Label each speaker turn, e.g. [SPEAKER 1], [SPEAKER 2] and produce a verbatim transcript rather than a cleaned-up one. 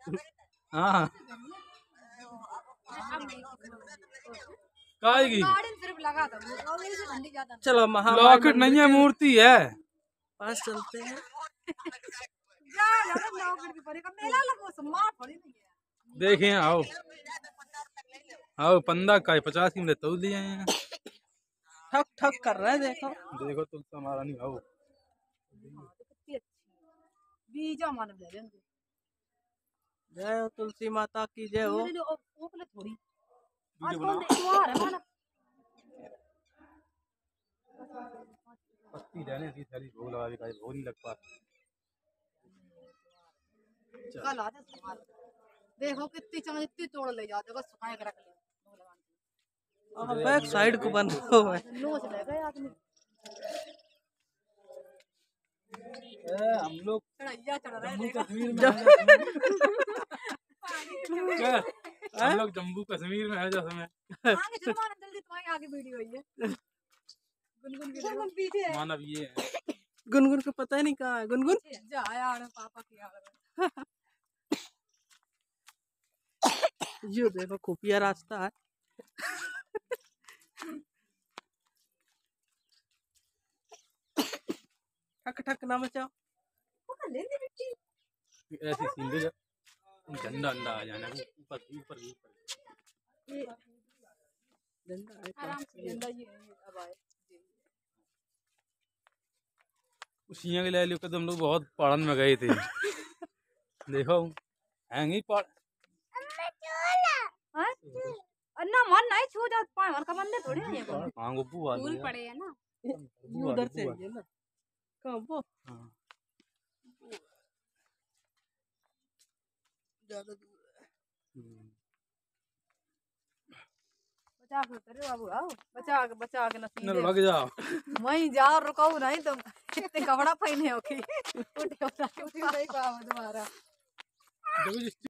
[SPEAKER 1] हाँ काहेगी
[SPEAKER 2] चलो
[SPEAKER 1] लॉकेट नहीं है, मूर्ति है।
[SPEAKER 2] पास चलते हैं।
[SPEAKER 1] देखें आओ आओ पंदा का पचास की मिले तो लिए हैं।
[SPEAKER 2] ठक ठक कर रहा है देखो
[SPEAKER 1] देखो तुम तो हमारा नहीं आओ
[SPEAKER 3] बीजा मान ले लेंगे।
[SPEAKER 2] जय हो तुलसी माता की जय हो।
[SPEAKER 3] वो पहले थोड़ी आज कौन त्योहार है माना
[SPEAKER 1] पत्ती रहने दी थाली भोग लगा के भोग नहीं लग पाता।
[SPEAKER 3] कल आ जा देखो कितनी चमच इतनी तोड़ ले जाते हो सुखाए के रख ले भोग लगाने।
[SPEAKER 2] अब बैक साइड को बंद हो है
[SPEAKER 3] नोच ले गए आदमी।
[SPEAKER 1] हम लोग
[SPEAKER 3] चढ़ाइया चढ़ रहे हैं
[SPEAKER 1] कश्मीर में हम लोग जम्मू कश्मीर में है जो समय
[SPEAKER 3] आगे चलो माना जल्दी तुम्हारी आगे वीडियो है ये गुनगुन गुनगुन पीछे है
[SPEAKER 1] मानव ये है।
[SPEAKER 2] गुनगुन को पता ही नहीं कहाँ है गुनगुन
[SPEAKER 3] जा यार पापा की यार
[SPEAKER 2] यो देखो खुफिया रास्ता है। ठक ठक ना मचाओ
[SPEAKER 1] ऐसी सीधे झंडा अंडा आ जाना ऊपर ऊपर ऊपर
[SPEAKER 3] आराम से झंडा ये अब आए
[SPEAKER 1] उसियां के ले लियो कदम लोग बहुत पहाड़न में गए थे देखो हैंगी पहाड़
[SPEAKER 3] अन्ना मन नहीं छू जात पाए मन का बंदे थोड़ी नहीं है
[SPEAKER 1] हां गुब्बू वाले
[SPEAKER 3] फूल पड़े है ना
[SPEAKER 2] उधर से है ना कहाँ वो
[SPEAKER 1] हां
[SPEAKER 2] ज्यादा दूर है।
[SPEAKER 3] बचा के उतरे बाबू आओ बचा के बचा के नसीब
[SPEAKER 1] न लग जाओ
[SPEAKER 3] वहीं जाओ रुकाओ नहीं तो कितने कपड़ा पहने हो की उठे हो नहीं पाओ दोबारा।